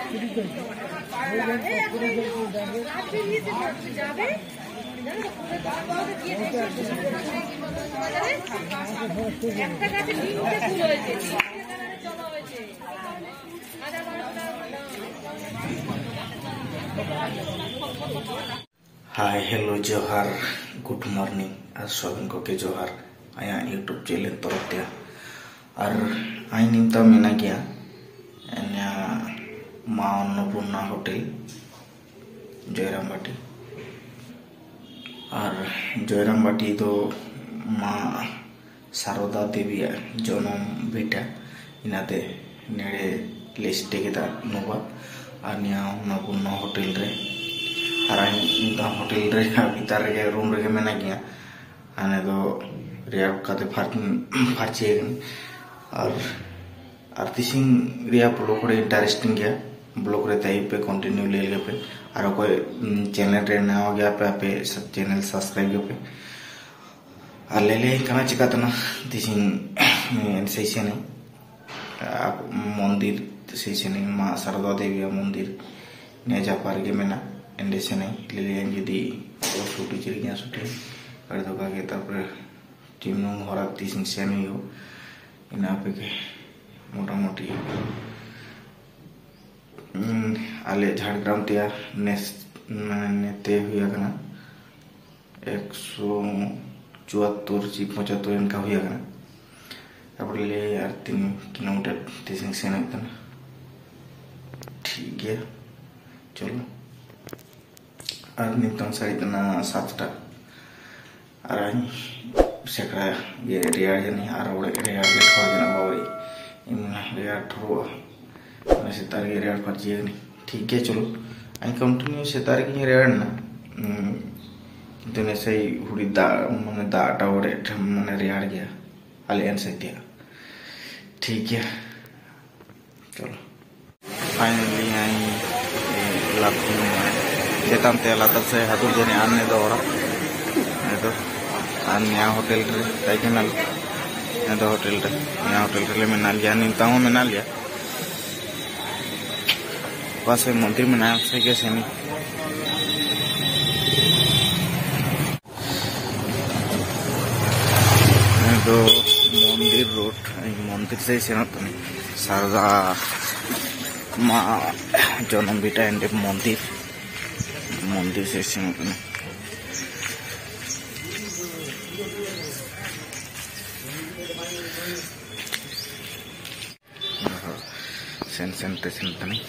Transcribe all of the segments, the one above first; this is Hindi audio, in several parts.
हाय हेलो जोहार गुड मॉर्निंग और सबन को के जोहार आया यूट्यूब चैनल तरफ दिया और आई निमता मेना गया माँ अन्नपूर्णा होटल जयरामबाटी और जयरामबाटी तो माँ शारदा देवी जन्म बेटा इनाते नेड़े लिस्टे के नुबा और अन्नपूर्णा होटल रे और होटल रे भीतर रे रूम रे मेना गया आने तो रिया काते फार्चे और तीसिंग रिया ब्लॉग रे इंटरेस्टिंग गया ब्लॉग रे ताई पे कंटिन्यू ले ले पे और कोई चैनल रे ना हो गया पे सब चैनल सब्सक्राइब पे और ले कना चिका तना तीसिंग सही नहीं मंदिर सही नहीं माँ शारदा देवी मंदिर ने जा पार के मेना एंडे से नहीं ले जुदी शूटी चली गया शूटी कर दो का के टीम नो हरा तीसिंग से नहीं हो इना पे के मोटा मोटी आले झाड़ग्राम तिया नेते हुआ कना 174 ची 75 इनका हुआ कना अब ले यार 3 किलोमीटर तीसिंग से नहीं तना ठीक है चलो और नितम सारी तना 7टा और सेकड़ा ये रियार जनी और ओड़े रियार के ठोर जना बाबरी इमना रियार ठोर मैं सेतार के रियार पर जिए नहीं ठीक है चलो आई कंटिन्यू सेतार की रियार ना किंतु ऐसे ही हुड़ी दा मने दाटा ओड़े मने रियार गया आले से दिया ठीक है चलो फाइनली आई लाभ जेताम ते लाता से हाथुर जने आने दो और तो अन्य होटल रे ताइकेनल ने होटल रे नया होटल रे में ना लिया निमता हूं में ना लिया पास मंदिर में ना से के सेनी तो मंदिर रोड मंदिर से सेना तो शारदा माँ जन्म बेटा एंड मंदिर से सेना तो सेंटेशन तनी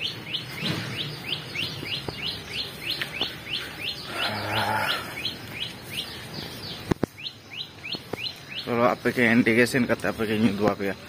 चलो आप के इंडिकेशन करते आप के न्यू दुआ पे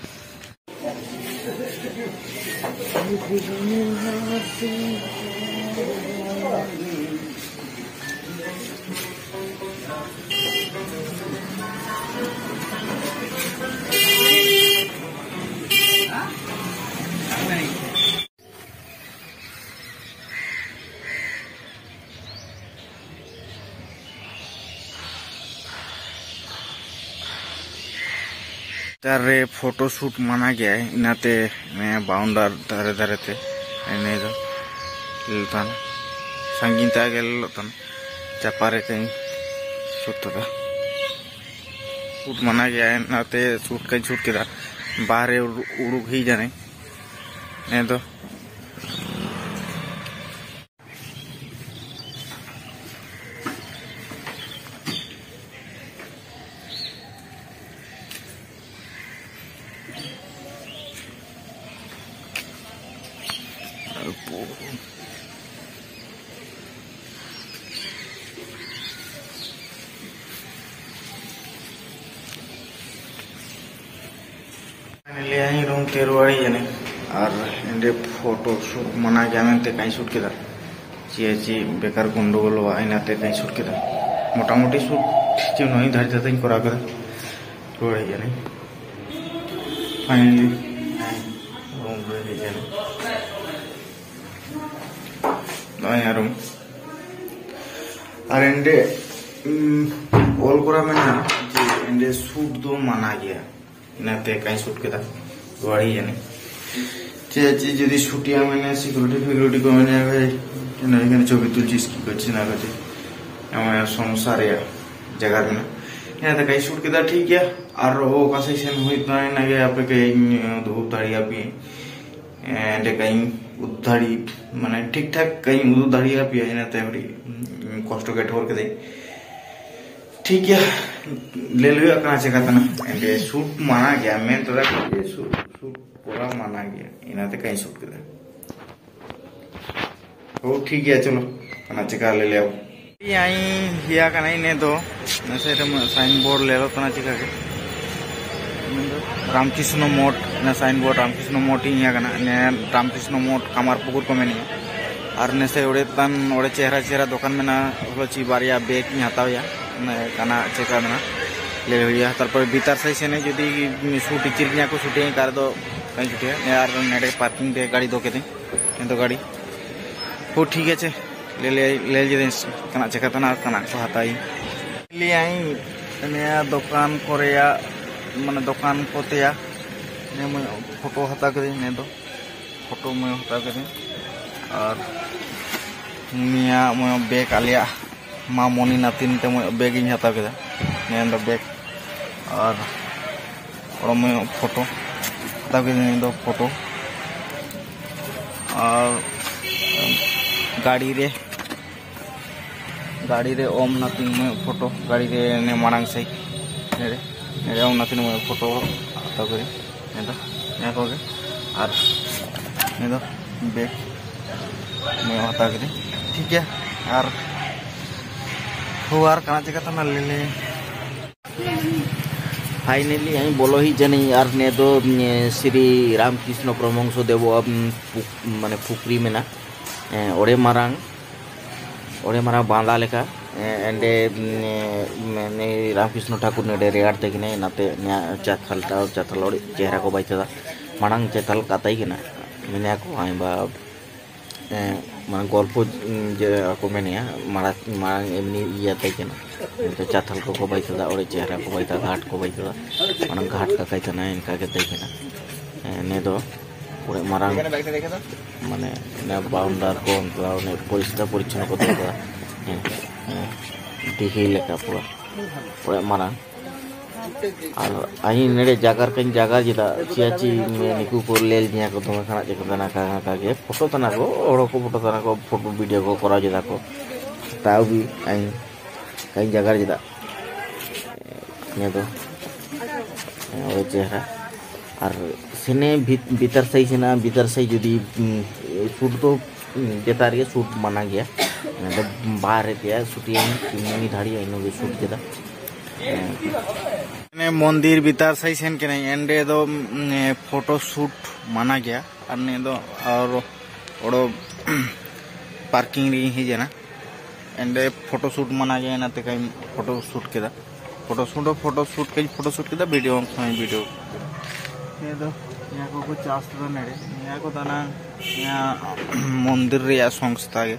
तारे फोटो शूट माना गया है इनाते मैं बाउंडर धारे धारे थे एने जो लतान संगीन तागे लतान चापारे कहीं शूट था शूट माना गया है इनाते शूट कहीं शूट किया बाहर उड़ुक ही जाने नहीं तो रूम तेरवाड़ी जने और इंडे फोटो शूट मना गया मैं कहीं शूट किया ची बेकार गंडगोल आईनाते कहीं शूट किया मोटा मोटी शूट जो नहीं धर जाता करा कर रोड़े जने फाइनली रूम रे जने नया रूम और इंडे ऑल करा में ना इंडे शूट दो मना गया इनाते कहीं शूट किया वाड़ी जाने যদি ছুটিয়া মানে সিকিউরিটি को मैंने भाई এখানে ছবি তুলছিস কি করছিস না করছিস আমার সমস্যা রে जगह में यहाँ तक कहीं शूट किया ठीक है और वो कैसे सेन हुई तो ना कि आप कहीं धूप धाड़ी आप एंड कहीं उधारी माने ठीक ठाक कहीं उधारी आप ये ना तेरी कॉस्ट के ठोर के दे ठीक है ले लो अपना चेक करना एंड शूट माना गया मैं तो रख शूट पूरा माना गया इन्हें तो कहीं शूट किया वो ठीक है चलो अपना चेक ले ले आओ यही हिया का नहीं ने तो नैसे साइन बोर्ड ले लो तना चिका के रामकृष्ण मोट ना साइन बोर्ड रामकृष्ण मोट ही हिया का ने रामकृष्ण मोट कामारपुकुर को मैंने और नैसे उड़े तन उड़े चेहरा दुकान में ना वो ची बारिया बैग नहीं आता हुआ ना काना चेका में ना ले हुआ तरपर भीतर से ने यदि शूट चिरनिया को शूटिंग कर दो कहीं छुट्टिया यार नेड़े पार्किंग दे गाड़ी दो के दिन तो गाड़ी वो ठीक है ले कना चेका तना कना को हताई ले आई नया दुकान कोरेया माने दुकान कोतेया ने मैं फोटो हता कर ने दो फोटो मैं हता कर और निया मैं बैग आलिया माँ मोनी नातिन ते मैं बैग इन हता कर ने दो बैग और मैं फोटो हता कर ने दो फोटो और गाड़ी रे ओम नातिन में फोटो गाड़ी रे ने मांग से ने ओम नातिन में फोटो आता करे ने तो और ने तो बैग में आता करे ठीक है और हुआर कना जगह तना ले फाइनली यहीं बोलो ही जनी यार ने तो श्री रामकृष्ण परमहंस देव अब माने फुकरी में ना ओरे मारांग बांधा लेका एंडे ने रामकृष्ण ठाकुर ने रेगाड़ ते किने नाते चाथल चेहरा को बाइता मांग चेथल काताई किना मिने को आई बा माने गल्प जे को मेने मांग एमनी इया ताई किना तो चाथल को बाइता ओरे चेहरा को बाइता घाट को बाइता मांग घाट का काइता ना इनका के ताई किना ने दो पूरे मारांग माने ने बाउंडर को ने परिष्कार परिच्छन्न को देखा देखी लेका पूरे मारांग और आई नेड़े जागर कहीं जागर जिदा चियाची निकू को लेल दिया को तुम्हें खाना चेक तना का के फोटो तना को ओड़ो को फोटो तना को फोटो वीडियो को करा जिदा को ताऊ भी आई कहीं जागर जिदा ने तो वो चेहरा और सेने भीतर से यदि शूट तो जेता रे शूट माना गया तो बाहर दिया शूटिंग मिनी धाड़ी इन शूट केदा ने मंदिर भीतर से सेन के नहीं एंडे दो फोटो शूट माना गया और ने दो और ओड़ो पार्किंग री ही जना एंडे फोटो शूट माना गया ना ते कहीं फोटो शूट केदा फोटो शूट केदा वीडियो ये तो यहाँ को कुछ आस्था नेड़े यहाँ को तना यहाँ मंदिर रे संस्था के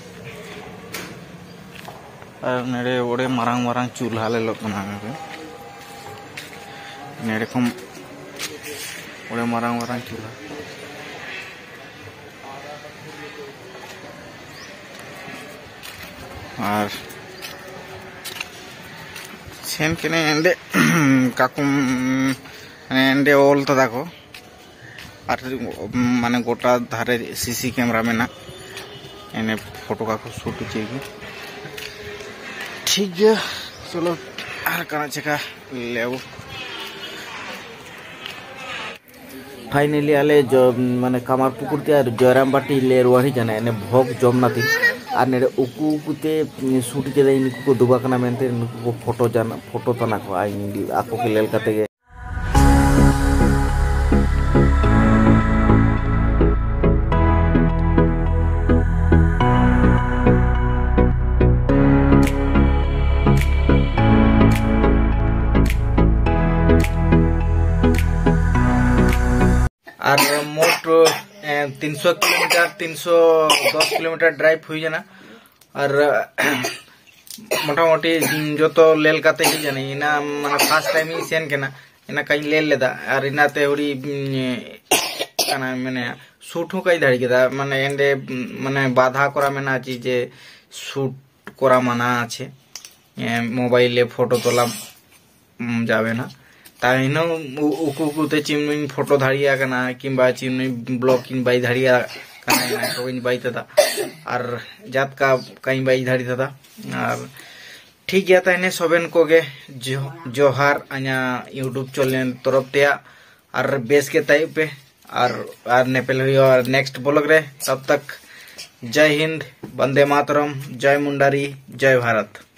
और नेड़े ओड़े मारांग चूल्हा ले लो तना नेड़े को ओड़े मारांग चूल्हा और सेन के ने एंडे काकुम एंडे ओल तो देखो और माने गोटा धारे सीसी कैमरा में ना एने फोटो का शूट चाहिए ठीक है चलो और कना चेका ले फाइनली आले जो माने कामारपुकुर ते जयराम बाटी ले रुआही जाना एने भोग जमनाती और ने उकुते शूट के इनको को दुबा कना मेनते इनको को फोटो तना को आई आको के लेल कते और मोट 300 किलोमीटर 310 किलोमीटर ड्राइव हुई जाना और मोटामोटी जो तो लेल काते ही जाने इना माने फर्स्ट टाइम ही सेन केना इना कहीं लेल लेदा और इना ते हुरी काना मैंने शूट हूँ कई दाड़ी के माने एंडे माने बाधा करा मेना जे शूट करा माना आछे मोबाइले फोटो तोला जावे ना ताइनो उकुते चिमनी फोटो धाड़िया कना किंबा चिमनी ब्लॉकिंग बाई धाड़िया कना तो इन बाई तदा और जात का कहीं बाई धाड़ी तदा और ठीक गया ताइने सोबेन कोगे जोहार अना यूट्यूब चैनल तरफ ते और बेस के ताई पे और नेपेल हुई और नेक्स्ट ब्लॉग रे तब तक जय हिंद, वंदे मातरम, जय मुंडारी, जय भारत।